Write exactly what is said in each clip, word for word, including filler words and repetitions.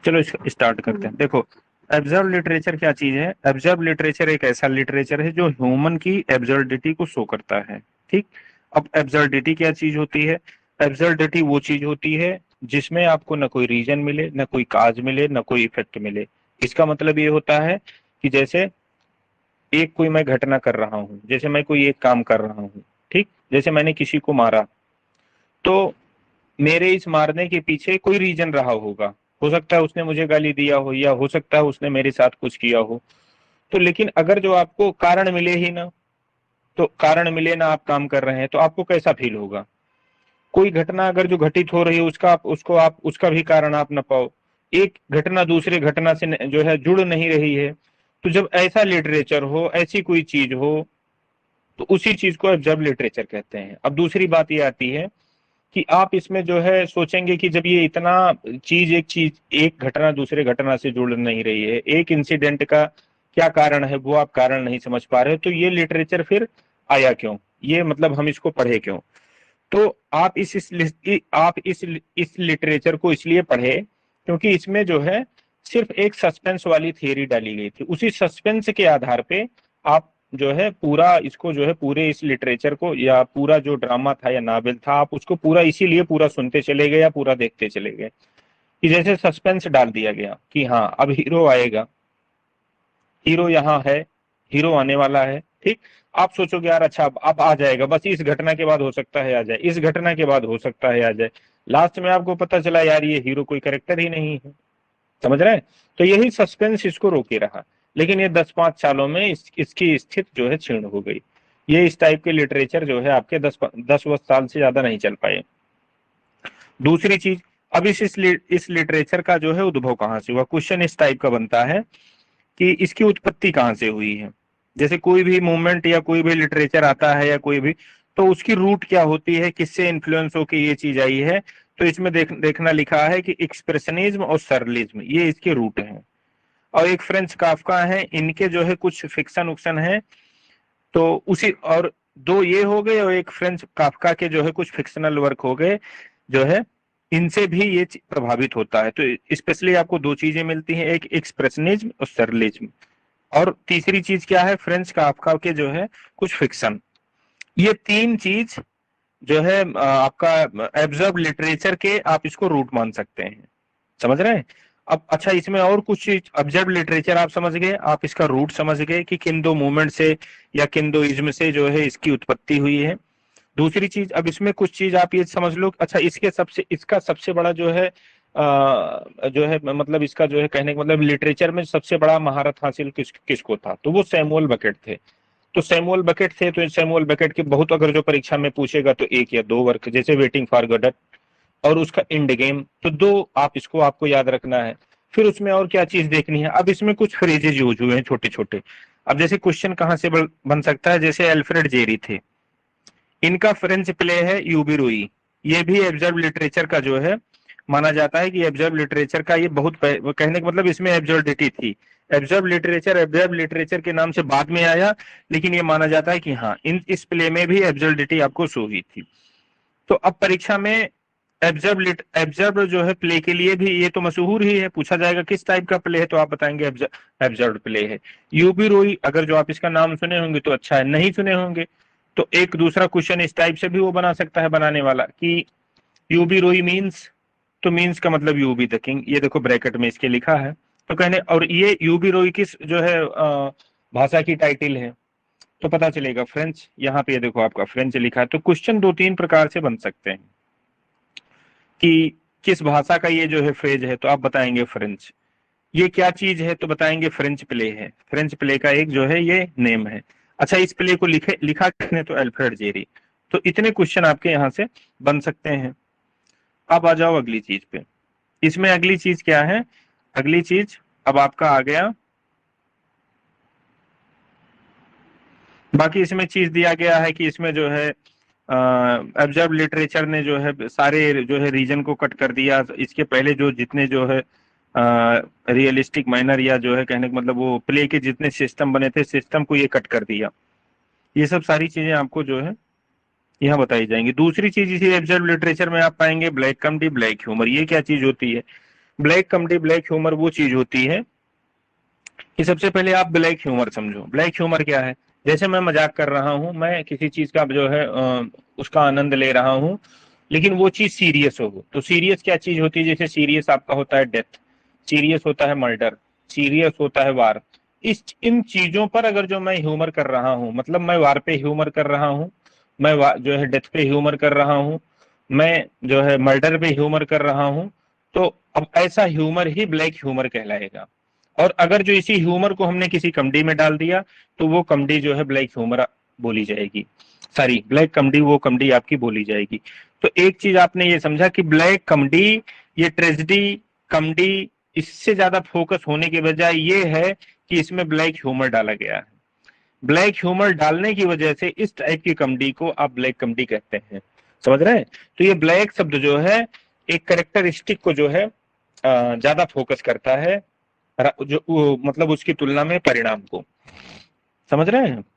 चलो स्टार्ट करते हैं। देखो, एब्जर्व लिटरेचर क्या चीज है? एब्जर्व लिटरेचर एक ऐसा लिटरेचर है जो ह्यूमन की एब्सर्डिटी को शो करता है। ठीक। अब एब्सर्डिटी क्या चीज होती है? एब्सर्डिटी वो चीज होती है जिसमें आपको न कोई रीजन मिले, न कोई काज मिले, न कोई इफेक्ट मिले। इसका मतलब ये होता है कि जैसे एक कोई मैं घटना कर रहा हूं, जैसे मैं कोई एक काम कर रहा हूं, ठीक, जैसे मैंने किसी को मारा, तो मेरे इस मारने के पीछे कोई रीजन रहा होगा। हो सकता है उसने मुझे गाली दिया हो, या हो सकता है उसने मेरे साथ कुछ किया हो। तो लेकिन अगर जो आपको कारण मिले ही ना, तो कारण मिले ना, आप काम कर रहे हैं, तो आपको कैसा फील होगा? कोई घटना अगर जो घटित हो रही है उसका आप उसको आप उसका भी कारण आप न पाओ, एक घटना दूसरे घटना से जो है जुड़ नहीं रही है, तो जब ऐसा लिटरेचर हो, ऐसी कोई चीज हो, तो उसी चीज को ऑब्जर्व लिटरेचर कहते हैं। अब दूसरी बात ये आती है कि आप इसमें जो है सोचेंगे कि जब ये इतना चीज एक चीज एक घटना दूसरे घटना से जुड़ नहीं रही है, एक इंसिडेंट का क्या कारण है वो आप कारण नहीं समझ पा रहे, तो ये लिटरेचर फिर आया क्यों? ये मतलब हम इसको पढ़े क्यों? तो आप इस, इस आप इस इस लिटरेचर को इसलिए पढ़े क्योंकि इसमें जो है सिर्फ एक सस्पेंस वाली थियरी डाली गई थी। उसी सस्पेंस के आधार पे आप जो है पूरा इसको जो है पूरे इस लिटरेचर को, या पूरा जो ड्रामा था या नावल था, आप उसको पूरा इसीलिए पूरा सुनते चले गए या पूरा देखते चले गए कि जैसे सस्पेंस डाल दिया गया कि हाँ अब हीरो आएगा, हीरो यहाँ है, हीरो आने वाला है। ठीक। आप सोचोगे यार अच्छा अब अब आ जाएगा, बस इस घटना के बाद हो सकता है आ जाए, इस घटना के बाद हो सकता है आ जाए। लास्ट में आपको पता चला यार ये हीरो कोई कैरेक्टर ही नहीं है। समझ रहे हैं? तो यही सस्पेंस इसको रोके रहा। लेकिन ये दस पांच सालों में इस, इसकी स्थिति जो है क्षीण हो गई। ये इस टाइप के लिटरेचर जो है आपके दस दस वर्ष साल से ज्यादा नहीं चल पाए। दूसरी चीज, अब इस इस, इस लिटरेचर का जो है उद्भव कहाँ से हुआ? क्वेश्चन इस टाइप का बनता है कि इसकी उत्पत्ति कहाँ से हुई है। जैसे कोई भी मूवमेंट या कोई भी लिटरेचर आता है या कोई भी, तो उसकी रूट क्या होती है, किससे इन्फ्लुएंस होकर ये चीज आई है? तो इसमें देख, देखना लिखा है कि एक्सप्रेशनिज्म और सरलिज्म ये इसके रूट हैं। और एक फ्रेंच काफका है, इनके जो है कुछ फिक्शन उक्शन है, तो उसी, और दो ये हो गए, और एक फ्रेंच काफका के जो है कुछ फिक्शनल वर्क हो गए जो है, इनसे भी ये प्रभावित होता है। तो स्पेशली आपको दो चीजें मिलती हैं, एक एक्सप्रेशनिज्म और सरलिज्म, और तीसरी चीज क्या है? फ्रेंच काफका के जो है कुछ फिक्शन। ये तीन चीज जो है आपका एब्जर्व लिटरेचर के, आप इसको रूट मान सकते हैं। समझ रहे हैं? अब अच्छा, इसमें और कुछ चीज, ऑब्जर्व लिटरेचर आप समझ गए, आप इसका रूट समझ गए कि किन दो मूवमेंट से या किन दो इज्म से जो है इसकी उत्पत्ति हुई है। दूसरी चीज, अब इसमें कुछ चीज आप ये समझ लो, अच्छा इसके सबसे इसका सबसे बड़ा जो है आ, जो है मतलब इसका जो है कहने का मतलब लिटरेचर में सबसे बड़ा महारत हासिल किस किसको था? तो वो सैमुअल बेकेट थे। तो सैमुअल बेकेट थे, तो सैमुअल बेकेट के बहुत, अगर जो परीक्षा में पूछेगा तो एक या दो वर्क, जैसे वेटिंग फॉर गॉडट और उसका एंड गेम, तो दो आप इसको आपको याद रखना है। फिर उसमें और क्या चीज देखनी है? अब इसमें कुछ फ्रेजेज यूज हुए हैं छोटे छोटे। अब जैसे क्वेश्चन कहां से बन सकता है, जैसे अल्फ्रेड जेरी थे, इनका फ्रेंच प्ले है यूबी रुई, ये भी एब्जर्व लिटरेचर का जो है माना जाता है कि एब्जर्व लिटरेचर का ये बहुत, कहने का मतलब इसमें एब्जर्डिटी थी। एब्जर्व लिटरेचर एब्जर्व लिटरेचर के नाम से बाद में आया, लेकिन ये माना जाता है कि हाँ इन इस प्ले में भी एब्जर्डिटी आपको शो हुई थी। तो अब परीक्षा में एब्जर्व लिट एब्जर्व जो है प्ले के लिए भी ये तो मशहूर ही है, पूछा जाएगा किस टाइप का प्ले है, तो आप बताएंगे एब्जर्व प्ले है। यूबी रोई, अगर जो आप इसका नाम सुने होंगे तो अच्छा है, नहीं सुने होंगे तो एक दूसरा क्वेश्चन इस टाइप से भी वो बना सकता है बनाने वाला कि यूबी रोई मीन्स, तो मीन्स का मतलब यू बी द किंग, ये देखो ब्रैकेट में इसके लिखा है। तो कहने, और ये यूबी रोई किस जो है भाषा की टाइटिल है, तो पता चलेगा फ्रेंच। यहाँ पे ये देखो आपका फ्रेंच लिखा है। तो क्वेश्चन दो तीन प्रकार से बन सकते हैं कि किस भाषा का ये जो है फ्रेज है, तो आप बताएंगे फ्रेंच। ये क्या चीज है, तो बताएंगे फ्रेंच प्ले है, फ्रेंच प्ले का एक जो है ये नेम है। अच्छा, इस प्ले को लिखे लिखा किसने? तो अल्फ्रेड जेरी। तो इतने क्वेश्चन आपके यहाँ से बन सकते हैं। अब आ जाओ अगली चीज पे। इसमें अगली चीज क्या है? अगली चीज अब आपका आ गया, बाकी इसमें चीज दिया गया है कि इसमें जो है ऑब्जर्व लिटरेचर ने जो है सारे जो है रीजन को कट कर दिया। इसके पहले जो जितने जो है रियलिस्टिक माइनर या जो है कहने का मतलब वो प्ले के जितने सिस्टम बने थे, सिस्टम को ये कट कर दिया। ये सब सारी चीजें आपको जो है यहाँ बताई जाएंगी। दूसरी चीज इसी ऑब्जर्व लिटरेचर में आप पाएंगे ब्लैक कॉमेडी, ब्लैक ह्यूमर। ये क्या चीज होती है? ब्लैक कॉमेडी, ब्लैक ह्यूमर वो चीज होती है कि सबसे पहले आप ब्लैक ह्यूमर समझो। ब्लैक ह्यूमर क्या है? जैसे मैं मजाक कर रहा हूं, मैं किसी चीज का जो है अ, उसका आनंद ले रहा हूं, लेकिन वो चीज सीरियस हो। तो सीरियस क्या चीज होती है? जैसे सीरियस आपका होता है डेथ, सीरियस होता है मर्डर, सीरियस होता है वार। इस इन चीजों पर अगर जो मैं ह्यूमर कर रहा हूं, मतलब मैं वार पे ह्यूमर कर रहा हूं, मैं जो है डेथ पे ह्यूमर कर रहा हूं, मैं जो है मर्डर पे ह्यूमर कर रहा हूं, तो अब ऐसा ह्यूमर ही ब्लैक ह्यूमर कहलाएगा। और अगर जो इसी ह्यूमर को हमने किसी कॉमेडी में डाल दिया, तो वो कॉमेडी जो है ब्लैक ह्यूमर बोली जाएगी, सॉरी ब्लैक कॉमेडी, वो कॉमेडी आपकी बोली जाएगी। तो एक चीज आपने ये समझा कि ब्लैक कॉमेडी, ये ट्रेजेडी कॉमेडी, इससे ज्यादा फोकस होने के बजाय ये है कि इसमें ब्लैक ह्यूमर डाला गया है। ब्लैक ह्यूमर डालने की वजह से इस टाइप की कॉमेडी को आप ब्लैक कॉमेडी कहते हैं। समझ रहे हैं? तो ये ब्लैक शब्द जो है एक कैरेक्टरिस्टिक को जो है ज्यादा फोकस करता है, जो मतलब उसकी तुलना में परिणाम को। समझ रहे हैं?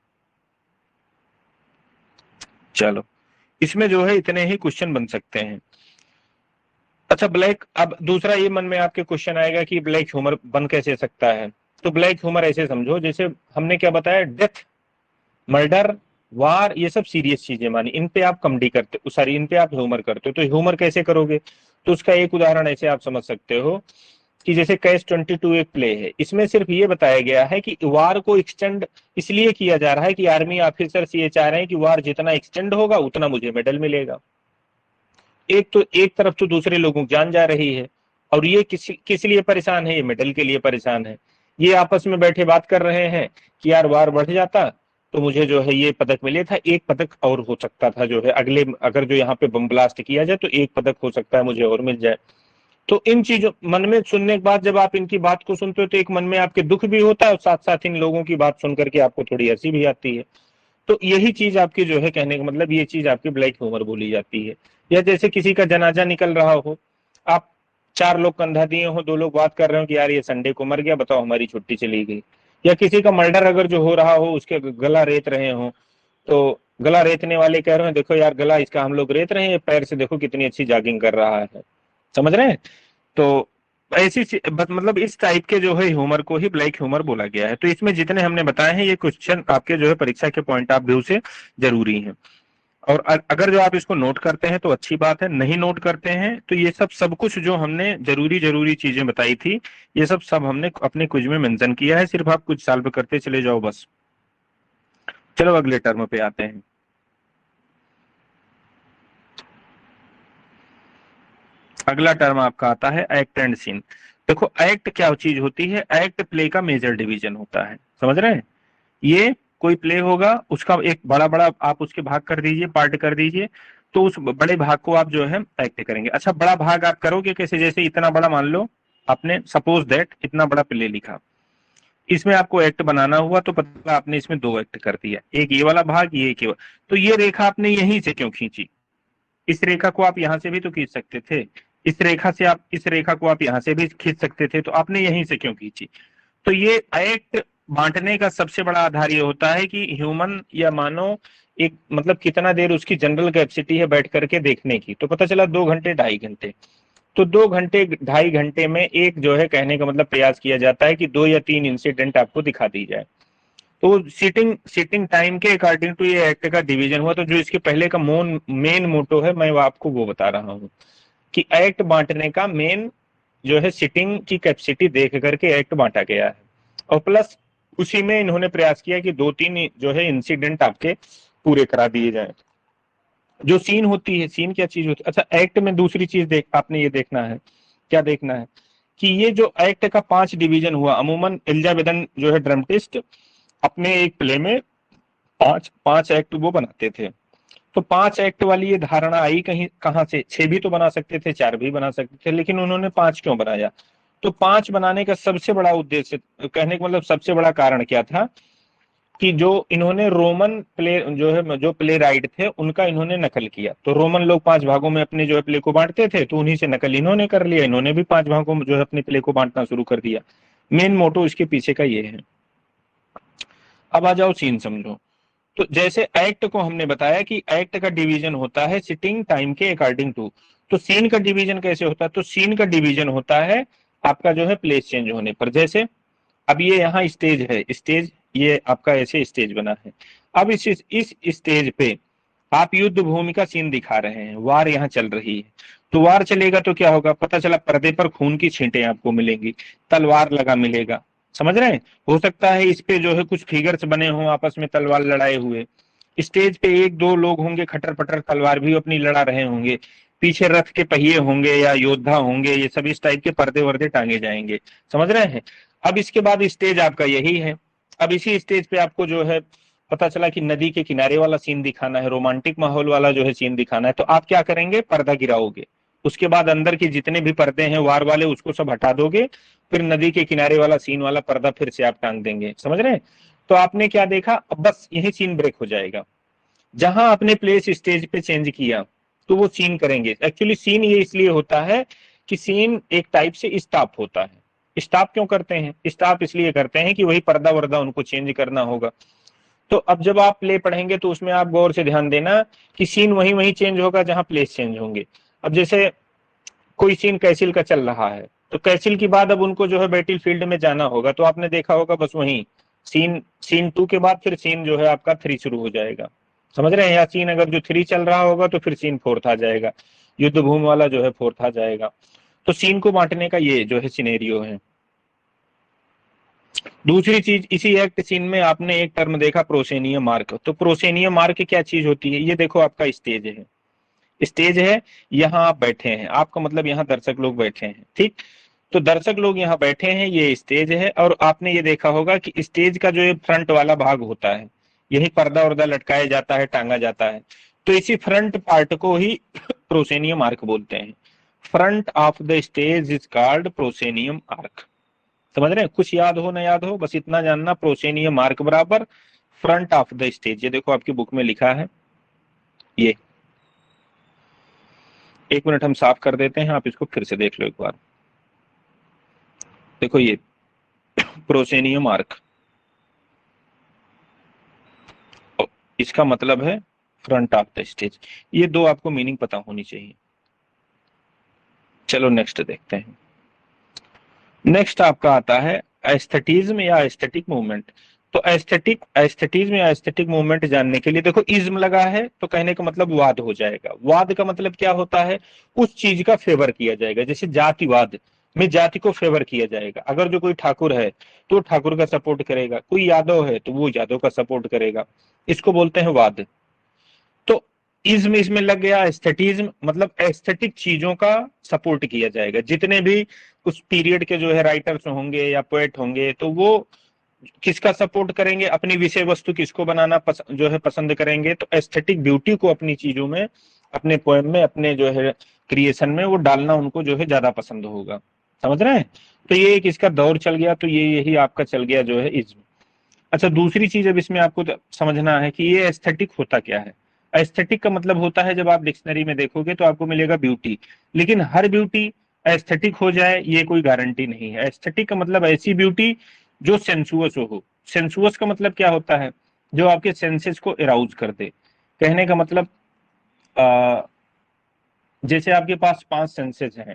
चलो, इसमें जो है इतने ही क्वेश्चन बन सकते हैं। अच्छा, ब्लैक, अब दूसरा ये मन में आपके क्वेश्चन आएगा कि ब्लैक ह्यूमर बन कैसे सकता है? तो ब्लैक ह्यूमर ऐसे समझो, जैसे हमने क्या बताया, डेथ, मर्डर, वार, ये सब सीरियस चीजें मानी, इन पे आप कॉमेडी करते हो, सॉरी इन पे आप ह्यूमर करते हो। तो ह्यूमर कैसे करोगे? तो उसका एक उदाहरण ऐसे आप समझ सकते हो कि जैसे कैच ट्वेंटी टू एक प्ले है, इसमें सिर्फ ये बताया गया है कि वार को एक्सटेंड इसलिए किया जा रहा है कि आर्मी ऑफिसर्स ये चाह रहे हैं कि वार जितना एक्सटेंड होगा उतना मुझे मेडल मिलेगा। एक तो एक तरफ तो दूसरे लोगों की जान जा रही है, और ये किस किस लिए परेशान है? ये मेडल के लिए परेशान है। ये आपस में बैठे बात कर रहे हैं कि यार वार बढ़ जाता तो मुझे जो है ये पदक मिले था, एक पदक और हो सकता था, जो है अगले, अगर जो यहाँ पे बम ब्लास्ट किया जाए तो एक पदक हो सकता है मुझे और मिल जाए। तो इन चीजों मन में सुनने के बाद जब आप इनकी बात को सुनते हो तो एक मन में आपके दुख भी होता है, और साथ साथ इन लोगों की बात सुनकर के आपको थोड़ी हंसी भी आती है। तो यही चीज आपकी जो है, कहने का मतलब ये चीज आपकी ब्लैक ह्यूमर बोली जाती है। या जैसे किसी का जनाजा निकल रहा हो, आप चार लोग कंधा दिए हो, दो लोग बात कर रहे हो कि यार ये संडे को मर गया, बताओ हमारी छुट्टी चली गई। या किसी का मर्डर अगर जो हो रहा हो, उसके गला रेत रहे हो, तो गला रेतने वाले कह रहे हैं देखो यार गला इसका हम लोग रेत रहे हैं, पैर से देखो कितनी अच्छी जॉगिंग कर रहा है। समझ रहे हैं? तो ऐसी मतलब इस टाइप के जो है ह्यूमर को ही ब्लैक ह्यूमर बोला गया है। तो इसमें जितने हमने बताए हैं ये क्वेश्चन आपके जो है परीक्षा के पॉइंट ऑफ व्यू से जरूरी हैं, और अगर जो आप इसको नोट करते हैं तो अच्छी बात है, नहीं नोट करते हैं तो ये सब सब कुछ जो हमने जरूरी जरूरी चीजें बताई थी, ये सब सब हमने अपने क्विज में मेंशन किया है, सिर्फ आप कुछ सॉल्व करते चले जाओ बस। चलो अगले टर्म पे आते हैं। अगला टर्म आपका आता है एक्ट एंड सीन। देखो एक्ट क्या चीज होती है? एक्ट प्ले का मेजर डिवीजन होता है। समझ रहे हैं? ये कोई प्ले होगा, उसका एक बड़ा बड़ा आप उसके भाग कर दीजिए, पार्ट कर दीजिए, तो उस बड़े भाग को आप जो है एक्ट करेंगे। अच्छा, बड़ा भाग आप करोगे कैसे? जैसे इतना बड़ा, मान लो आपने सपोज दैट इतना बड़ा प्ले लिखा, इसमें आपको एक्ट बनाना हुआ तो पता आपने इसमें दो एक्ट कर दिया, एक ये वाला भाग, ये एक। तो ये रेखा आपने यहीं से क्यों खींची? इस रेखा को आप यहां से भी तो खींच सकते थे, इस रेखा से आप इस रेखा को आप यहां से भी खींच सकते थे, तो आपने यहीं से क्यों खींची? तो ये एक्ट बांटने का सबसे बड़ा आधार ये होता है कि ह्यूमन या मानव एक मतलब कितना देर उसकी जनरल कैपेसिटी है बैठ करके देखने की। तो पता चला दो घंटे ढाई घंटे, तो दो घंटे ढाई घंटे में एक जो है, कहने का मतलब प्रयास किया जाता है कि दो या तीन इंसिडेंट आपको दिखा दी जाए। तो सिटिंग सिटिंग टाइम के अकॉर्डिंग टू ये एक्ट का डिवीजन हुआ। तो जो इसके पहले का मोन मेन मोटो है, मैं वो आपको वो बता रहा हूँ कि एक्ट बांटने का मेन जो है सिटिंग की कैपेसिटी देख करके एक्ट बांटा गया है, और प्लस उसी में इन्होंने प्रयास किया कि दो तीन जो है इंसिडेंट आपके पूरे करा दिए जाए। जो सीन होती है, सीन क्या चीज होती है? अच्छा, एक्ट में दूसरी चीज देख आपने ये देखना है, क्या देखना है कि ये जो एक्ट का पांच डिवीजन हुआ, अमूमन एलिजाबेथन जो है ड्रामेटिस्ट अपने एक प्ले में पांच पांच एक्ट वो बनाते थे। तो पांच एक्ट वाली ये धारणा आई कहीं कहां से? छह भी तो बना सकते थे, चार भी बना सकते थे, लेकिन उन्होंने पांच क्यों बनाया? तो पांच बनाने का सबसे बड़ा उद्देश्य, कहने का मतलब सबसे बड़ा कारण क्या था कि जो इन्होंने रोमन प्ले जो है जो प्ले राइट थे उनका इन्होंने नकल किया। तो रोमन लोग पांच भागों में अपने जो है प्ले को बांटते थे, तो उन्हीं से नकल इन्होंने कर लिया, इन्होंने भी पांच भागों में जो है अपने प्ले को बांटना शुरू कर दिया। मेन मोटो इसके पीछे का ये है। अब आ जाओ सीन समझो। तो जैसे एक्ट को हमने बताया कि एक्ट का डिवीजन होता है सिटिंग टाइम के अकॉर्डिंग टू, तो सीन का डिवीजन कैसे होता है? तो सीन का डिवीजन होता है आपका जो है प्लेस चेंज होने पर। जैसे अब ये यहाँ स्टेज है, स्टेज ये आपका ऐसे स्टेज बना है। अब इस इस स्टेज पे आप युद्ध भूमि का सीन दिखा रहे हैं, वार यहाँ चल रही है। तो वार चलेगा तो क्या होगा? पता चला पर्दे पर खून की छींटें आपको मिलेंगी, तलवार लगा मिलेगा। समझ रहे हैं? हो सकता है इस पे जो है कुछ फिगर्स बने हों आपस में तलवार लड़ाए हुए। स्टेज पे एक दो लोग होंगे, खटर पटर तलवार भी अपनी लड़ा रहे होंगे। पीछे रथ के पहिए होंगे या योद्धा होंगे, ये सब इस टाइप के पर्दे वर्दे टांगे जाएंगे। समझ रहे हैं? अब इसके बाद स्टेज आपका यही है। अब इसी स्टेज पे आपको जो है पता चला कि नदी के किनारे वाला सीन दिखाना है, रोमांटिक माहौल वाला जो है सीन दिखाना है, तो आप क्या करेंगे? पर्दा गिराओगे। उसके बाद अंदर के जितने भी पर्दे हैं वार वाले, उसको सब हटा दोगे, फिर नदी के किनारे वाला सीन वाला पर्दा फिर से आप टांग देंगे। समझ रहे हैं? तो आपने क्या देखा? अब बस यही सीन ब्रेक हो जाएगा। जहां आपने प्लेस स्टेज पे चेंज किया तो वो सीन करेंगे। एक्चुअली सीन ये इसलिए होता है कि सीन एक टाइप से स्टॉप होता है। स्टॉप क्यों करते हैं? स्टॉप इसलिए करते हैं कि वही पर्दा वर्दा उनको चेंज करना होगा। तो अब जब आप प्ले पढ़ेंगे तो उसमें आप गौर से ध्यान देना कि सीन वही वही चेंज होगा जहां प्लेस चेंज होंगे। अब जैसे कोई सीन कैसिल का चल रहा है, तो कैसिल के बाद अब उनको जो है बैटल फील्ड में जाना होगा, तो आपने देखा होगा बस वही सीन सीन टू के बाद फिर सीन जो है आपका थ्री शुरू हो जाएगा। समझ रहे हैं? या सीन अगर जो थ्री चल रहा होगा तो फिर सीन फोर्थ आ जाएगा, युद्ध भूमि वाला जो है फोर्थ आ जाएगा। तो सीन को बांटने का ये जो है सिनेरियो है। दूसरी चीज, इसी एक्ट सीन में आपने एक टर्म देखा प्रोसेनियम मार्क। तो प्रोसेनियम मार्क क्या चीज होती है? ये देखो आपका स्टेज है, स्टेज है, यहाँ आप बैठे हैं, आपका मतलब यहाँ दर्शक लोग बैठे हैं, ठीक। तो दर्शक लोग यहाँ बैठे हैं, ये स्टेज है, और आपने ये देखा होगा कि स्टेज का जो ये फ्रंट वाला भाग होता है, यही पर्दा वर्दा लटकाया जाता है, टांगा जाता है। तो इसी फ्रंट पार्ट को ही प्रोसेनियम आर्क बोलते हैं। Front of the stage is called proscenium arch. समझ रहे हैं? कुछ याद हो ना याद हो, बस इतना जानना, प्रोसेनियम आर्क बराबर फ्रंट ऑफ द स्टेज। ये देखो आपकी बुक में लिखा है, ये एक मिनट हम साफ कर देते हैं, आप इसको फिर से देख लो एक बार। देखो ये प्रोसेनियम आर्क, इसका मतलब है फ्रंट ऑफ द स्टेज। ये दो आपको मीनिंग पता होनी चाहिए। चलो नेक्स्ट देखते हैं। नेक्स्ट आपका आता है एस्थेटिज्म या एस्थेटिक मूवमेंट। तो एस्थेटिक एस्थेटिज्म या एस्थेटिक मूवमेंट जानने के लिए देखो, इज्म लगा है तो कहने का मतलब वाद हो जाएगा। वाद का मतलब क्या होता है? उस चीज का फेवर किया जाएगा। जैसे जातिवाद में जाति को फेवर किया जाएगा। अगर जो कोई ठाकुर है तो ठाकुर का सपोर्ट करेगा, कोई यादव है तो वो यादव का सपोर्ट करेगा, इसको बोलते हैं वाद। तो इज्म इसमें लग गया। एस्थेटिज्म मतलब एस्थेटिक चीजों का सपोर्ट किया जाएगा। जितने भी उस पीरियड के जो है राइटर्स होंगे या पोएट होंगे, तो वो किसका सपोर्ट करेंगे? अपनी विषय वस्तु किसको बनाना पस, जो है पसंद करेंगे? तो एस्थेटिक ब्यूटी को अपनी चीजों में, अपने पोएम में, अपने जो है क्रिएशन में वो डालना उनको जो है ज्यादा पसंद होगा। समझ रहे हैं? तो ये एक इसका दौर चल गया। तो ये यही आपका चल गया जो है इज्म। अच्छा, दूसरी चीज अब इसमें आपको समझना है कि ये एस्थेटिक होता क्या है। एस्थेटिक का मतलब होता है, जब आप डिक्शनरी में देखोगे तो आपको मिलेगा ब्यूटी, लेकिन हर ब्यूटी एस्थेटिक हो जाए ये कोई गारंटी नहीं है। एस्थेटिक का मतलब ऐसी ब्यूटी जो सेंसुअस हो। सेंसुअस का मतलब क्या होता है? जो आपके सेंसेस को एराउज कर दे। कहने का मतलब आ, जैसे आपके पास पांच सेंसेस हैं,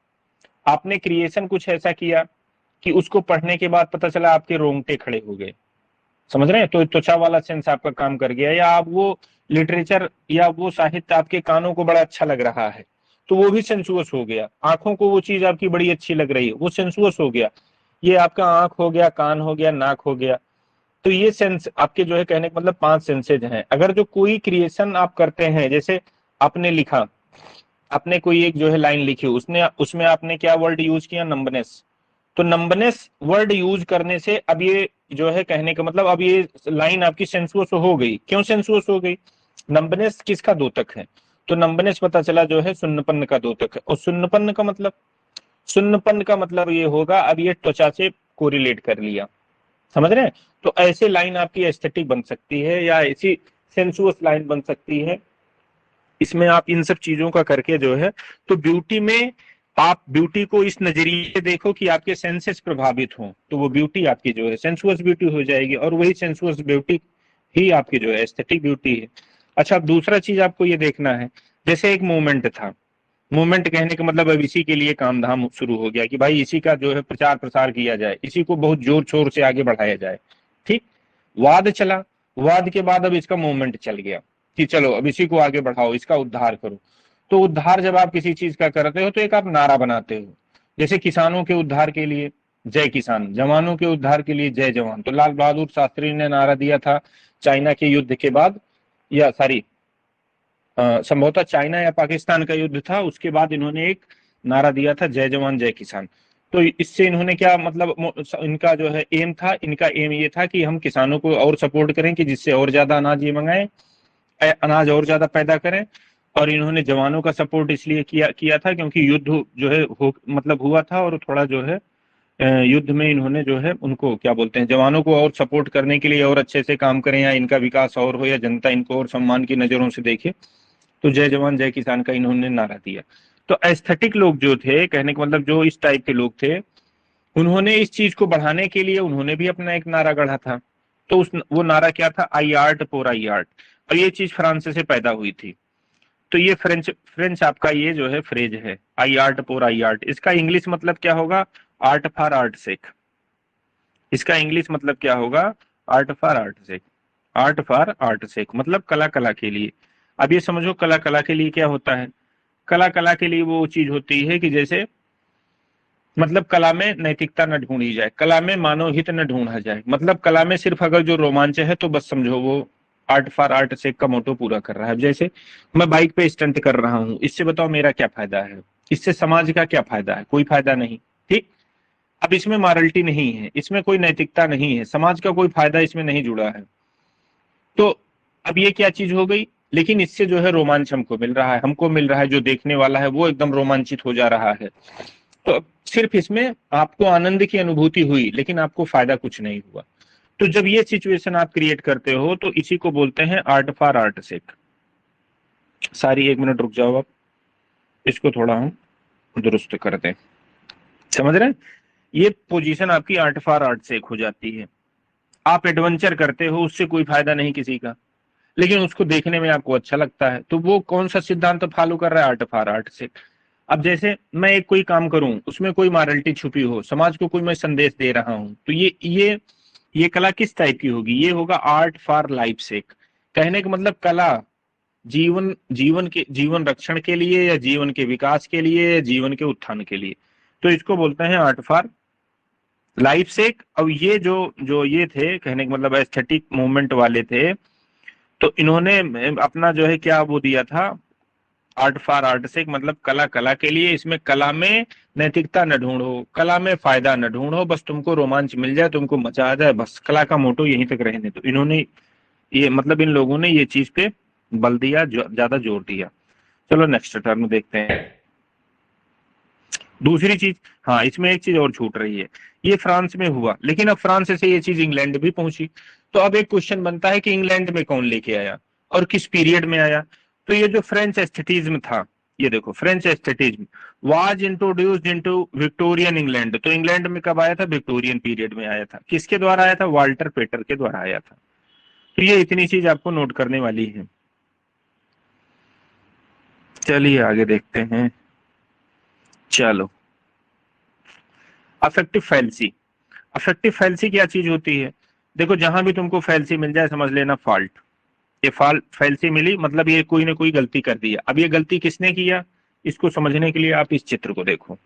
आपने क्रिएशन कुछ ऐसा किया कि उसको पढ़ने के बाद पता चला आपके रोंगटे खड़े हो गए। समझ रहे हैं? तो त्वचा वाला सेंस आपका काम कर गया। या आप वो लिटरेचर या वो साहित्य आपके कानों को बड़ा अच्छा लग रहा है, तो वो भी सेंसुअस हो गया। आंखों को वो चीज आपकी बड़ी अच्छी लग रही है, वो सेंसुअस हो गया। ये आपका आंख हो गया, कान हो गया, नाक हो गया। तो ये सेंस आपके जो है, कहने का मतलब पांच सेंसेज हैं। अगर जो कोई क्रिएशन आप करते हैं, जैसे आपने लिखा, आपने कोई एक जो है लाइन लिखी, उसने उसमें आपने क्या वर्ड यूज किया? नंबनेस। तो नंबनेस वर्ड यूज करने से अब ये जो है, कहने का मतलब अब ये लाइन आपकी सेंसुअस हो गई। क्यों सेंसुअस हो गई? नंबनेस किसका दोतक है? तो नंबनेस पता चला जो है सुन्नपन्न का दोतक है। और सुन्नपन्न का मतलब, सुन्नपन्न का मतलब ये होगा, अब ये त्वचा से कोरिलेट कर लिया। समझ रहे हैं? तो ऐसे लाइन आपकी एस्थेटिक बन सकती है, या ऐसी सेंसुअस लाइन बन सकती है। इसमें आप इन सब चीजों का करके जो है, तो ब्यूटी में आप ब्यूटी को इस नजरिए से देखो कि आपके सेंसेस प्रभावित हों, तो वो ब्यूटी आपकी जो है सेंसुअस ब्यूटी हो जाएगी। और वही सेंसुअस ब्यूटी ही आपकी जो है एस्थेटिक ब्यूटी है। अच्छा, अब दूसरा चीज आपको ये देखना है, जैसे एक मूवमेंट था, मूवमेंट कहने का मतलब अब इसी के लिए काम धाम शुरू हो गया कि भाई इसी का जो है प्रचार प्रसार किया जाए, इसी को बहुत जोर शोर से आगे बढ़ाया जाए। ठीक, वाद चला, वाद के बाद अब इसका मूवमेंट चल गया कि चलो अब इसी को आगे बढ़ाओ, इसका उद्धार करो। तो उद्धार जब आप किसी चीज का करते हो तो एक आप नारा बनाते हो, जैसे किसानों के उद्धार के लिए जय किसान, जवानों के उद्धार के लिए जय जवान। तो लाल बहादुर शास्त्री ने नारा दिया था चाइना के युद्ध के बाद, या सॉरी संभवतः चाइना या पाकिस्तान का युद्ध था, उसके बाद इन्होंने एक नारा दिया था जय जवान जय किसान। तो इससे इन्होंने क्या मतलब, इनका जो है एम था, इनका एम ये था कि हम किसानों को और सपोर्ट करें कि जिससे और ज्यादा अनाज ये मंगाएं, अनाज और ज्यादा पैदा करें। और इन्होंने जवानों का सपोर्ट इसलिए किया किया था क्योंकि युद्ध जो है हो मतलब हुआ था, और थोड़ा जो है युद्ध में इन्होंने जो है उनको क्या बोलते हैं, जवानों को और सपोर्ट करने के लिए और अच्छे से काम करें, या इनका विकास और हो, या जनता इनको और सम्मान की नजरों से देखे, तो जय जवान जय किसान का इन्होंने नारा दिया। तो एस्थेटिक लोग जो थे, कहने का मतलब जो इस टाइप के लोग थे, उन्होंने इस चीज को बढ़ाने के लिए उन्होंने भी अपना एक नारा गढ़ा था। तो उस वो नारा क्या था, आई आर्ट पोर आई आर्ट। और ये चीज फ्रांस से पैदा हुई थी। तो ये फ्रेंच फ्रेंच आपका ये जो है फ्रेज है आई आर्ट पोर आई आर्ट, इसका इंग्लिश मतलब क्या होगा, आर्ट फॉर आर्ट सेक। इसका इंग्लिश मतलब क्या होगा, art for art sake. Art for art sake मतलब कला कला के लिए। अब ये समझो कला कला के लिए क्या होता है, कला कला के लिए वो चीज होती है कि जैसे मतलब कला में नैतिकता न ढूंढी जाए, कला में मानव हित न ढूंढा जाए, मतलब कला में सिर्फ अगर जो रोमांच है तो बस समझो वो आर्ट फॉर आर्ट से का मोटो पूरा कर रहा है। जैसे मैं बाइक पे स्टंट कर रहा हूं, इससे बताओ मेरा क्या फायदा है, इससे समाज का क्या फायदा है, कोई फायदा नहीं। ठीक, अब इसमें मॉरलिटी नहीं है, इसमें कोई नैतिकता नहीं है, समाज का कोई फायदा इसमें नहीं जुड़ा है। तो अब ये क्या चीज हो गई, लेकिन इससे जो है रोमांच हमको मिल रहा है, हमको मिल रहा है, जो देखने वाला है वो एकदम रोमांचित हो जा रहा है। तो सिर्फ इसमें आपको आनंद की अनुभूति हुई, लेकिन आपको फायदा कुछ नहीं हुआ। तो जब ये सिचुएशन आप क्रिएट करते हो तो इसी को बोलते हैं आर्ट फॉर आर्ट सेक। सारी एक मिनट रुक जाओ, आप इसको थोड़ा हम दुरुस्त कर दें, समझ रहे हैं। ये पोजीशन आपकी आर्ट फॉर आर्ट सेक हो जाती है। आप एडवेंचर करते हो, उससे कोई फायदा नहीं किसी का, लेकिन उसको देखने में आपको अच्छा लगता है, तो वो कौन सा सिद्धांत फॉलो कर रहा है, आर्ट फॉर आर्ट सेक। अब जैसे मैं एक कोई काम करूं, उसमें कोई मॉरलिटी छुपी हो, समाज को कोई मैं संदेश दे रहा हूं, तो ये ये ये कला किस टाइप की होगी, ये होगा आर्ट फॉर लाइफ सेक। कहने का मतलब कला जीवन जीवन के जीवन रक्षण के लिए, या जीवन के विकास के लिए, या जीवन के उत्थान के लिए, तो इसको बोलते हैं आर्ट फॉर लाइफ सेक। अब ये जो जो ये थे, कहने का मतलब एस्थेटिक मूवमेंट वाले थे, तो इन्होंने अपना जो है क्या वो दिया था, आर्ट फॉर आर्ट सेक मतलब कला कला के लिए। इसमें कला में नैतिकता न ढूंढो, कला में फायदा न ढूंढो, बस तुमको रोमांच मिल जाए, तुमको मजा आ जाए, बस कला का मोटो यहीं तक रहने दो। इन्होंने ये मतलब इन लोगों ने ये चीज पे बल दिया, ज्यादा जोर दिया। चलो नेक्स्ट टर्म देखते हैं। दूसरी चीज, हाँ इसमें एक चीज और छूट रही है, ये फ्रांस में हुआ, लेकिन अब फ्रांस से ये चीज इंग्लैंड भी पहुंची। तो अब एक क्वेश्चन बनता है कि इंग्लैंड में कौन लेके आया और किस पीरियड में आया। तो ये जो फ्रेंच एस्थेटिज्म था, ये देखो French aestheticism was introduced into Victorian England. तो इंग्लैंड में कब आया था, विक्टोरियन पीरियड में आया था। किसके द्वारा आया था, वाल्टर पेटर के द्वारा आया था। तो ये इतनी चीज आपको नोट करने वाली है। चलिए आगे देखते हैं। चलो, अफेक्टिव फैल्सी। अफेक्टिव फैल्सी क्या चीज होती है, देखो जहां भी तुमको फैल्सी मिल जाए समझ लेना फॉल्ट। ये फॉल्ट फैल्सी मिली मतलब ये कोई ना कोई गलती कर दिया। अब ये गलती किसने किया, इसको समझने के लिए आप इस चित्र को देखो।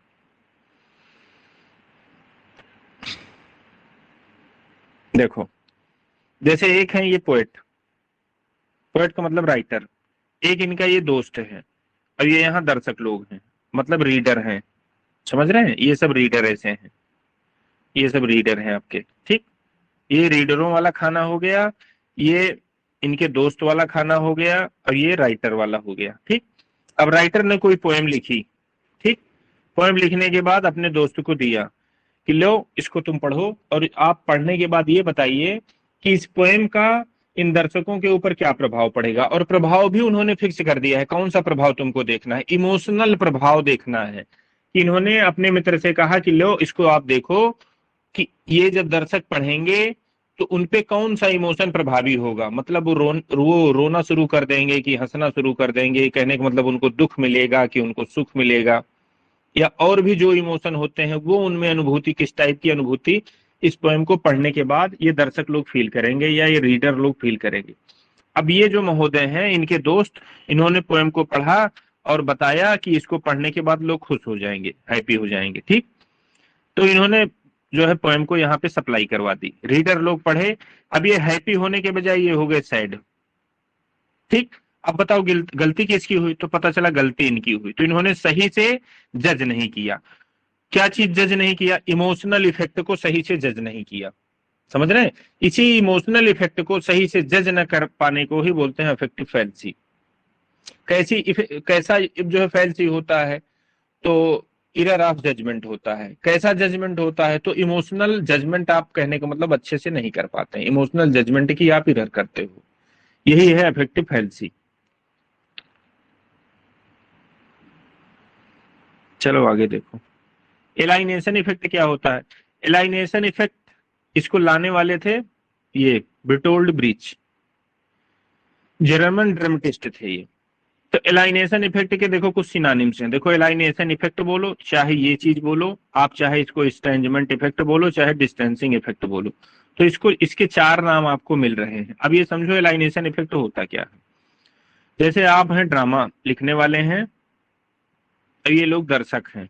देखो जैसे एक है ये पोएट, पोएट का मतलब राइटर, एक इनका ये दोस्त है, और ये यहाँ दर्शक लोग हैं, मतलब रीडर हैं, समझ रहे हैं, ये सब रीडर ऐसे हैं, ये सब रीडर हैं आपके। ठीक, ये रीडरों वाला खाना हो गया, ये इनके दोस्त वाला खाना हो गया, और ये राइटर वाला हो गया। ठीक, अब राइटर ने कोई पोएम लिखी, ठीक, पोएम लिखने के बाद अपने दोस्त को दिया कि लो इसको तुम पढ़ो, और आप पढ़ने के बाद ये बताइए कि इस पोएम का इन दर्शकों के ऊपर क्या प्रभाव पड़ेगा। और प्रभाव भी उन्होंने फिक्स कर दिया है, कौन सा प्रभाव तुमको देखना है, इमोशनल प्रभाव देखना है। इन्होंने अपने मित्र से कहा कि लो इसको आप देखो कि ये जब दर्शक पढ़ेंगे तो उनपे कौन सा इमोशन प्रभावी होगा, मतलब वो रो वो रोना शुरू कर देंगे कि हंसना शुरू कर देंगे, कहने का मतलब उनको दुख मिलेगा कि उनको सुख मिलेगा, या और भी जो इमोशन होते हैं वो उनमें अनुभूति, किस टाइप की अनुभूति इस पोएम को पढ़ने के बाद ये दर्शक लोग फील करेंगे या ये रीडर लोग फील करेंगे। अब ये जो महोदय हैं, इनके दोस्त, इन्होंने पोएम को पढ़ा और बताया कि इसको पढ़ने के बाद लोग खुश हो जाएंगे, हैप्पी हो जाएंगे, ठीक। तो इन्होंने जो है पोएम को यहाँ पे सप्लाई करवा दी, रीडर लोग पढ़े, अब ये हैप्पी होने के बजाय ये हो गए सैड, ठीक। अब बताओ गलती किसकी हुई, तो पता चला गलती इनकी हुई। तो इन्होंने सही से जज नहीं किया। क्या चीज जज नहीं किया? इमोशनल इफेक्ट को सही से जज नहीं किया, समझ रहे हैं? इसी इमोशनल इफेक्ट को सही से जज न कर पाने को ही बोलते हैं अफेक्टिव फैलेसी। कैसी कैसा जो है फैलेसी होता है, तो इरर ऑफ जजमेंट होता है। कैसा जजमेंट होता है? तो इमोशनल जजमेंट आप कहने का मतलब अच्छे से नहीं कर पाते हैं, इमोशनल जजमेंट की आप इरर करते हो, यही है अफेक्टिव फैलेसी। चलो आगे देखो, एलाइनेशन इफेक्ट क्या होता है? एलाइनेशन इफेक्ट इसको लाने वाले थे ये बिटोल्ड ब्रीच, जर्मन ड्रामेटिस्ट थे ये। तो एलाइनेशन इफेक्ट के देखो कुछ सिनोनिम्स हैं। देखो एलाइनेशन इफेक्ट बोलो, चाहे ये चीज बोलो आप, चाहे इसको स्ट्रेंजमेंट इफेक्ट बोलो, चाहे डिस्टेंसिंग इफेक्ट बोलो, तो इसको इसके चार नाम आपको मिल रहे हैं। अब ये समझो एलाइनेशन इफेक्ट होता क्या है। जैसे आप हैं ड्रामा लिखने वाले हैं, ये लोग दर्शक हैं,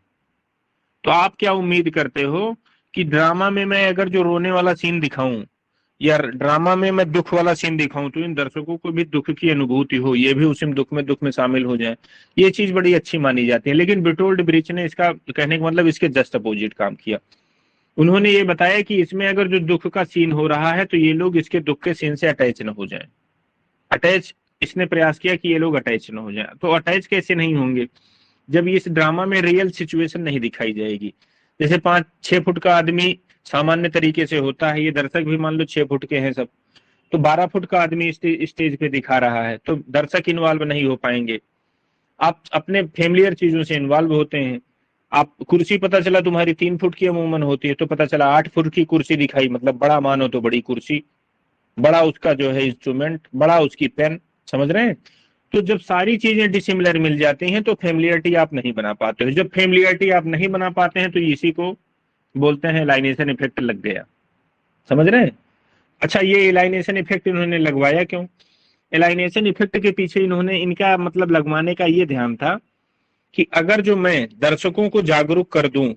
तो आप क्या उम्मीद करते हो कि ड्रामा में मैं अगर जो रोने वाला सीन दिखाऊं या ड्रामा में मैं दुख वाला सीन दिखाऊं तो इन दर्शकों को भी दुख की अनुभूति हो, ये भी उसी दुख में दुख में शामिल हो जाए, ये चीज बड़ी अच्छी मानी जाती है। लेकिन बिटोल्ड ब्रीच ने इसका कहने का मतलब इसके जस्ट अपोजिट काम किया। उन्होंने ये बताया कि इसमें अगर जो दुख का सीन हो रहा है तो ये लोग इसके दुख के सीन से अटैच न हो जाए। अटैच इसने प्रयास किया कि ये लोग अटैच न हो जाए। तो अटैच कैसे नहीं होंगे? जब इस ड्रामा में रियल सिचुएशन नहीं दिखाई जाएगी। जैसे पांच छह फुट का आदमी सामान्य तरीके से होता है, ये दर्शक भी मान लो छह फुट के हैं सब, तो बारह फुट का आदमी स्टेज पे दिखा रहा है, तो दर्शक इन्वॉल्व नहीं हो पाएंगे। आप अपने फैमिलियर चीजों से इन्वॉल्व होते हैं। आप कुर्सी, पता चला तुम्हारी तीन फुट की अमूमन होती है, तो पता चला आठ फुट की कुर्सी दिखाई, मतलब बड़ा मानो तो बड़ी कुर्सी, बड़ा उसका जो है इंस्ट्रूमेंट, बड़ा उसकी पेन, समझ रहे हैं? तो जब सारी चीजें डिसिमिलर मिल जाती हैं तो फैमिलियरिटी आप नहीं बना पाते हो। जब फैमिलियरिटी आप नहीं बना पाते हैं तो इसी को बोलते हैं एलाइनेशन इफेक्ट लग गया, समझ रहे हैं? अच्छा, ये एलाइनेशन इफेक्ट इन्होंने लगवाया क्यों? एलाइनेशन इफेक्ट के पीछे इन्होंने, इनका मतलब लगवाने का ये ध्यान था कि अगर जो मैं दर्शकों को जागरूक कर दूं,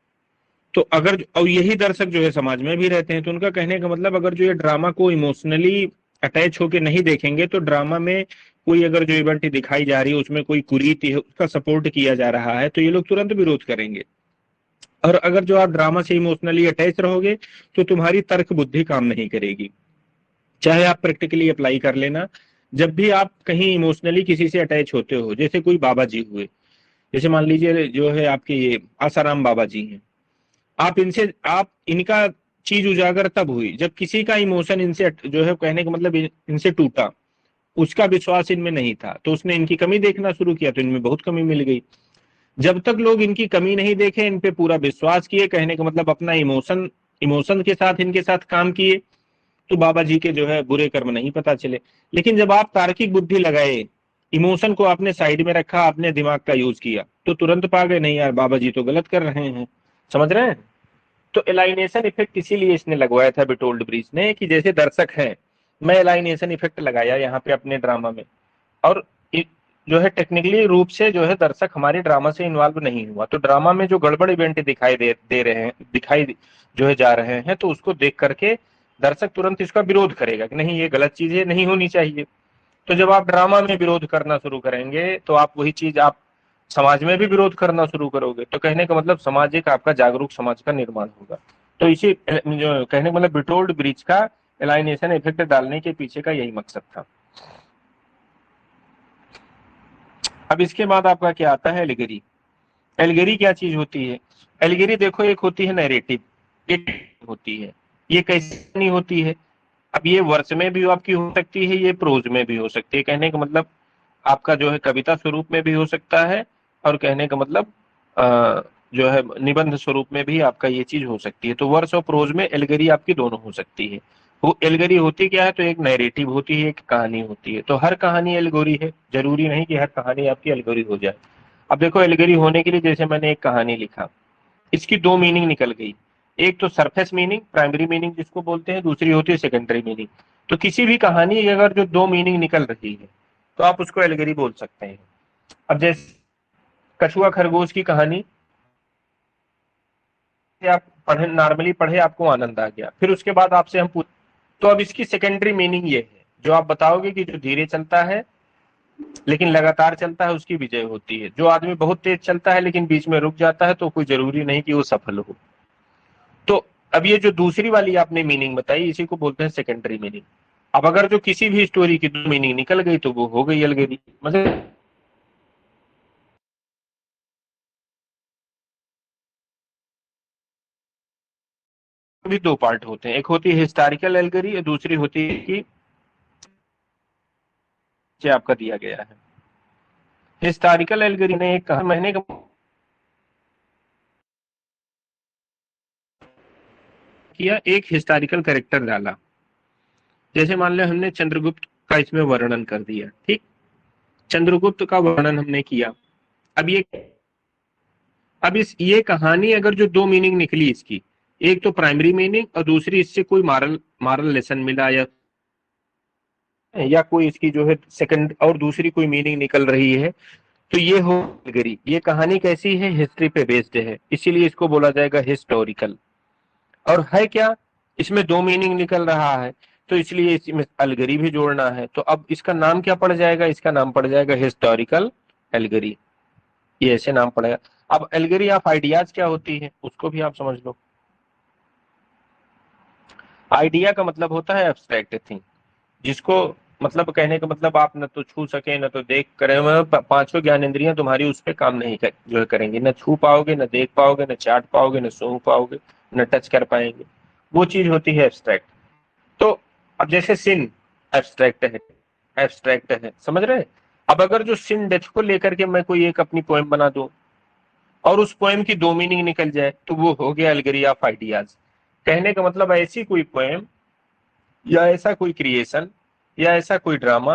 तो अगर, और यही दर्शक जो है समाज में भी रहते हैं, तो उनका कहने का मतलब अगर जो ये ड्रामा को इमोशनली अटैच होके नहीं देखेंगे तो ड्रामा में कोई अगर जो इवेंट दिखाई जा रही है उसमें कोई कुरीति है, उसका सपोर्ट किया जा रहा है, तो ये लोग तुरंत विरोध करेंगे। और अगर जो आप ड्रामा से इमोशनली अटैच रहोगे तो तुम्हारी तर्क बुद्धि काम नहीं करेगी। चाहे आप प्रैक्टिकली अप्लाई कर लेना, जब भी आप कहीं इमोशनली किसी से अटैच होते हो, जैसे कोई बाबा जी हुए, जैसे मान लीजिए जो है आपके ये आसाराम बाबा जी हैं, आप इनसे, आप इनका चीज उजागर तब हुई जब किसी का इमोशन इनसे जो है कहने का मतलब इनसे टूटा, उसका विश्वास इनमें नहीं था, तो उसने इनकी कमी देखना शुरू किया, तो इनमें बहुत कमी मिल गई। जब तक लोग इनकी कमी नहीं देखे, इन पे पूरा विश्वास किए, कहने का मतलब अपना इमोशन इमोशन के साथ इनके साथ काम किए, तो बाबा जी के जो है बुरे कर्म नहीं पता चले। लेकिन जब आप तार्किक बुद्धि लगाए, इमोशन को आपने साइड में रखा, आपने दिमाग का यूज किया, तो तुरंत पा गए नहीं यार बाबा जी तो गलत कर रहे हैं, समझ रहे हैं? तो एलाइनेशन इफेक्ट इसीलिए इसने लगवाया था बिटोल्ड ब्रीच ने, कि जैसे दर्शक है, मैं एलाइनेशन इफेक्ट लगाया यहाँ पे अपने ड्रामा में, और जो है टेक्निकली रूप से जो है दर्शक हमारे ड्रामा से इन्वॉल्व नहीं हुआ, तो ड्रामा में जो गड़बड़ इवेंट दिखाई दे दे रहे हैं, दिखाई जो है जा रहे हैं, तो उसको देख करके दर्शक तुरंत इसका विरोध करेगा कि नहीं ये गलत चीज है, नहीं होनी चाहिए। तो जब आप ड्रामा में विरोध करना शुरू करेंगे तो आप वही चीज आप समाज में भी विरोध करना शुरू करोगे, तो कहने का मतलब समाज एक आपका जागरूक समाज का निर्माण होगा। तो इसी जो कहने का मतलब बिटोल्ड ब्रीच का एलाइनेशन इफेक्ट डालने के पीछे का यही मकसद था। अब इसके बाद आपका क्या आता है? एलिगरी। एलिगरी क्या चीज होती है? एलिगरी देखो, एक होती है नैरेटिव, एक होती है, ये कैसे नहीं होती है? अब ये वर्ष में भी आपकी हो सकती है, ये प्रोज में भी हो सकती है, कहने का मतलब आपका जो है कविता स्वरूप में भी हो सकता है, और कहने का मतलब आ, जो है निबंध स्वरूप में भी आपका ये चीज हो सकती है। तो वर्स और प्रोज में एलिगरी आपकी दोनों हो सकती है। वो एल्गोरी होती क्या है, तो एक नैरेटिव होती है, एक कहानी होती है। तो हर कहानी एल्गोरी है, जरूरी नहीं कि हर कहानी आपकी एल्गोरी हो जाए। अब देखो एल्गोरी होने के लिए, जैसे मैंने एक कहानी लिखा, इसकी दो मीनिंग निकल गई। एक तो सरफेस मीनिंग, प्राइमरी मीनिंग जिसको बोलते हैं, दूसरी होती है सेकेंडरी मीनिंग। तो किसी भी कहानी की अगर जो दो मीनिंग निकल रही है तो आप उसको एल्गोरी बोल सकते हैं। अब जैसे कछुआ खरगोश की कहानी आप पढ़े, नॉर्मली पढ़े, आपको आनंद आ गया, फिर उसके बाद आपसे हम पूछ, तो अब इसकी सेकेंडरी मीनिंग ये है, जो आप बताओगे कि जो धीरे चलता है लेकिन लगातार चलता है उसकी विजय होती है। जो आदमी बहुत तेज चलता है लेकिन बीच में रुक जाता है तो कोई जरूरी नहीं कि वो सफल हो। तो अब ये जो दूसरी वाली आपने मीनिंग बताई, इसी को बोलते हैं सेकेंडरी मीनिंग। अब अगर जो किसी भी स्टोरी की दो मीनिंग निकल गई तो वो हो गई एल्गोरी। मतलब भी दो पार्ट होते हैं, एक होती है हिस्टोरिकल एल्गोरी और दूसरी होती है कि जो आपका दिया गया है। हिस्टोरिकल एल्गोरी ने एक कहा महीने का किया, एक हिस्टोरिकल कैरेक्टर डाला। जैसे मान लो हमने चंद्रगुप्त का इसमें वर्णन कर दिया, ठीक, चंद्रगुप्त का वर्णन हमने किया। अब ये अब इस ये कहानी अगर जो दो मीनिंग निकली इसकी, एक तो प्राइमरी मीनिंग और दूसरी इससे कोई मॉरल मॉरल लेसन मिला, या या कोई इसकी जो है सेकंड और दूसरी कोई मीनिंग निकल रही है, तो ये हो एल्गोरी। ये कहानी कैसी है, हिस्ट्री पे बेस्ड है, इसीलिए इसको बोला जाएगा हिस्टोरिकल। और है क्या, इसमें दो मीनिंग निकल रहा है तो इसलिए इसमें एल्गोरी भी जोड़ना है। तो अब इसका नाम क्या पड़ जाएगा, इसका नाम पड़ जाएगा हिस्टोरिकल एल्गोरी। ये ऐसे नाम पड़ेगा। अब एल्गोरी ऑफ आइडियाज क्या होती है उसको भी आप समझ लो। आइडिया का मतलब होता है एब्स्ट्रैक्ट थिंग, जिसको मतलब कहने का मतलब आप न तो छू सके न तो देख करे, पांचों ज्ञान इंद्रियां तुम्हारी उस पर काम नहीं कर, जो है करेंगे, न छू पाओगे, न देख पाओगे, न चाट पाओगे, न सूंघ पाओगे, न टच कर पाएंगे। वो चीज होती है एब्स्ट्रैक्ट। तो अब जैसे सिन एब्स्ट्रैक्ट है, एब्स्ट्रैक्ट है, समझ रहे हैं। अब अगर जो सिन डेथ को लेकर के मैं कोई एक अपनी पोएम बना दूं और उस पोएम की दो मीनिंग निकल जाए तो वो हो गया एल्गोरी ऑफ आइडियाज। कहने का मतलब ऐसी कोई पोएम या ऐसा कोई क्रिएशन या ऐसा कोई ड्रामा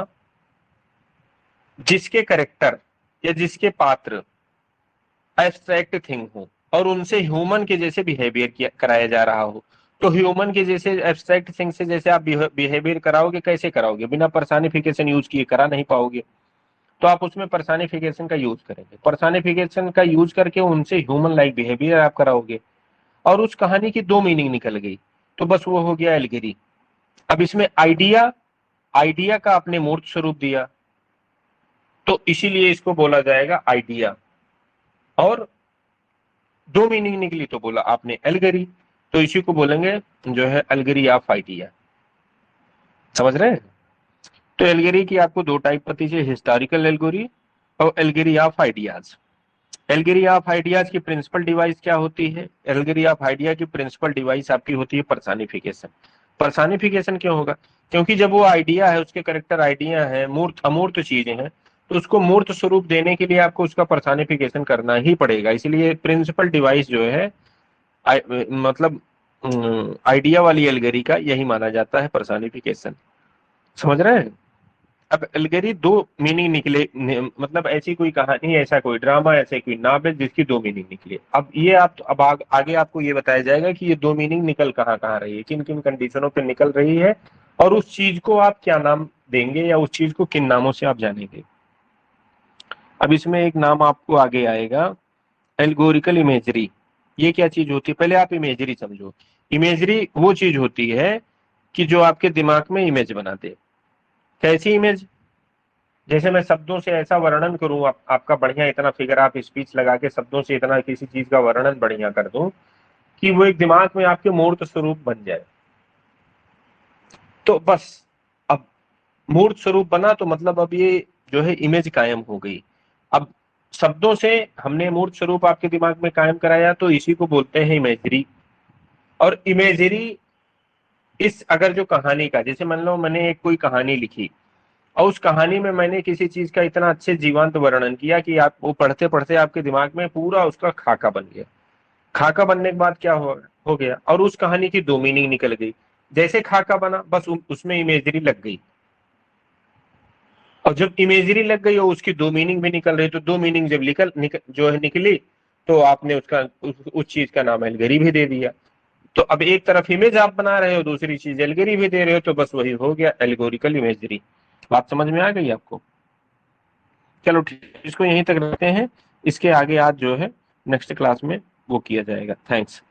जिसके करेक्टर या जिसके पात्र एब्स्ट्रैक्ट थिंग हो और उनसे ह्यूमन के जैसे बिहेवियर किया कराया जा रहा हो। तो ह्यूमन के जैसे एब्स्ट्रैक्ट थिंग से जैसे आप बिहेवियर कराओगे, कैसे कराओगे, बिना पर्सनिफिकेशन यूज किए करा नहीं पाओगे। तो आप उसमें पर्सनिफिकेशन का यूज करेंगे, पर्सनिफिकेशन का यूज करके उनसे ह्यूमन लाइक बिहेवियर आप कराओगे। और उस कहानी की दो मीनिंग निकल गई तो बस वो हो गया एल्गोरी। अब इसमें आइडिया आइडिया का आपने मूर्त स्वरूप दिया तो इसीलिए इसको बोला जाएगा आइडिया। और दो मीनिंग निकली तो बोला आपने एल्गोरी, तो इसी को बोलेंगे जो है एल्गोरी ऑफ आइडिया। समझ रहे हैं। तो एल्गोरी की आपको दो टाइप पता है, हिस्टोरिकल एल्गोरी और allegory of ideas. Allegory of ideas की प्रिंसिपल डिवाइस क्या होती है, एल्गोरी ऑफ आइडिया की प्रिंसिपल डिवाइस आपकी होती है पर्सनिफिकेशन। पर्सनिफिकेशन क्यों होगा, क्योंकि जब वो आइडिया है, उसके करेक्टर आइडिया है, मूर्त अमूर्त चीजें हैं, तो उसको मूर्त स्वरूप देने के लिए आपको उसका पर्सनिफिकेशन करना ही पड़ेगा। इसलिए प्रिंसिपल डिवाइस जो है आ, मतलब आइडिया वाली एल्गोरी का यही माना जाता है पर्सनिफिकेशन। समझ रहे हैं। अब एल्गोरी दो मीनिंग निकले, मतलब ऐसी कोई कहानी, ऐसा कोई ड्रामा, ऐसे कोई नावल जिसकी दो मीनिंग निकले। अब ये आप अब आग, आगे आपको ये बताया जाएगा कि ये दो मीनिंग निकल कहाँ कहाँ रही है, किन किन कंडीशनों पे निकल रही है, और उस चीज को आप क्या नाम देंगे या उस चीज को किन नामों से आप जानेंगे। अब इसमें एक नाम आपको आगे आएगा, एल्गोरिकल इमेजरी। ये क्या चीज होती है, पहले आप इमेजरी समझो। इमेजरी वो चीज होती है कि जो आपके दिमाग में इमेज बना दे। कैसी इमेज, जैसे मैं शब्दों से ऐसा वर्णन करूं, आप, आपका बढ़िया इतना फिगर आप स्पीच लगा के शब्दों से इतना किसी चीज का वर्णन बढ़िया कर दूं कि वो एक दिमाग में आपके मूर्त स्वरूप बन जाए। तो बस अब मूर्त स्वरूप बना तो मतलब अब ये जो है इमेज कायम हो गई। अब शब्दों से हमने मूर्त स्वरूप आपके दिमाग में कायम कराया तो इसी को बोलते हैं इमेजरी। और इमेजरी इस अगर जो कहानी का, जैसे मान लो मैंने एक कोई कहानी लिखी और उस कहानी में मैंने किसी चीज का इतना अच्छे जीवंत वर्णन किया कि आप वो पढ़ते पढ़ते आपके दिमाग में पूरा उसका खाका बन गया। खाका बनने के बाद क्या हो, हो गया, और उस कहानी की दो मीनिंग निकल गई। जैसे खाका बना, बस उ, उसमें इमेजरी लग गई, और जब इमेजरी लग गई और उसकी दो मीनिंग भी निकल रही, तो दो मीनिंग जब निकल, निकल जो है निकली, तो आपने उसका उस, उस चीज का नाम एल्गरी भी दे दिया। तो अब एक तरफ इमेज आप बना रहे हो, दूसरी चीज एल्गरी भी दे रहे हो, तो बस वही हो गया एल्गोरिकल इमेजरी। बात समझ में आ गई आपको? चलो ठीक, इसको यहीं तक रखते हैं, इसके आगे आज जो है नेक्स्ट क्लास में वो किया जाएगा। थैंक्स।